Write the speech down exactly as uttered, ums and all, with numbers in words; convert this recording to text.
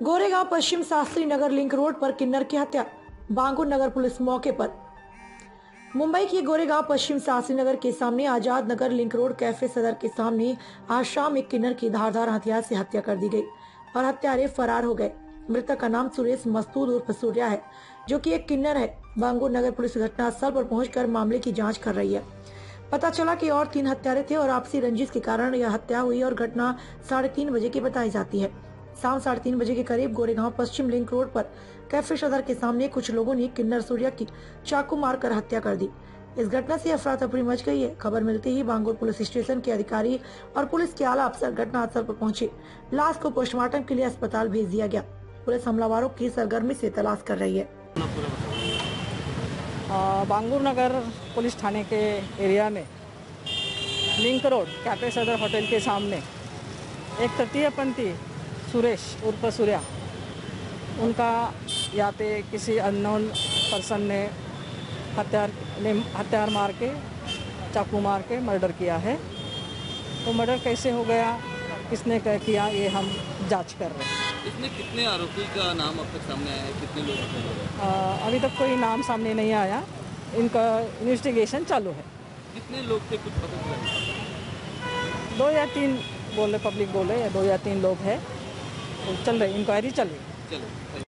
गोरेगांव पश्चिम Shastri Nagar link road पर किन्नर की हत्या, बांगुर नगर पुलिस मौके पर। मुंबई के गोरेगांव पश्चिम शास्त्री नगर के सामने Azad Nagar link road cafe Sadar के सामने आज शाम एक किन्नर की धारदार हथियार से हत्या कर दी गई और हत्यारे फरार हो गए। मृतक का नाम सुरेश मस्तूद उर्फ सूर्या है, जो कि एक किन्नर है। बांगुर नगर पुलिस घटनास्थल पर पहुंचकर मामले की जांच कर रही है। पता चला कि और तीन हत्यारे थे और आपसी रंजिश के कारण यह हत्या हुई और घटना साढ़े तीन बजे की बताई जाती है। शाम साढ़े तीन बजे के करीब गोरेगांव पश्चिम लिंक रोड पर कैफे सदर के सामने कुछ लोगों ने किन्नर सूर्या की चाकू मारकर हत्या कर दी। इस घटना से अफरा तफरी मच गई है। खबर मिलते ही बांगुर पुलिस स्टेशन के अधिकारी और पुलिस के आला अफसर घटनास्थल पर पहुंचे। लाश को पोस्टमार्टम के लिए अस्पताल भेज दिया गया। पुलिस हमलावरों की सरगर्मी से तलाश कर रही है। बांगुर नगर पुलिस थाने के एरिया में link road cafe Sadar hotel के सामने एक तृतीयपंथी सुरेश उर्फ सूर्या, उनका यहाँ पे किसी अननोन पर्सन ने हथियार ने हथियार मार के चाकू मार के मर्डर किया है। तो मर्डर कैसे हो गया, किसने क्या किया, ये हम जांच कर रहे हैं। इसमें कितने आरोपी का नाम अब तक सामने आया है, कितने लोग? आ, अभी तक कोई नाम सामने नहीं आया, इनका इन्वेस्टिगेशन चालू है। कितने लोग थे, कुछ पता चला? दो या तीन बोले, पब्लिक बोले दो या तीन लोग हैं। तो चल रही इंक्वायरी चल रही। चलो।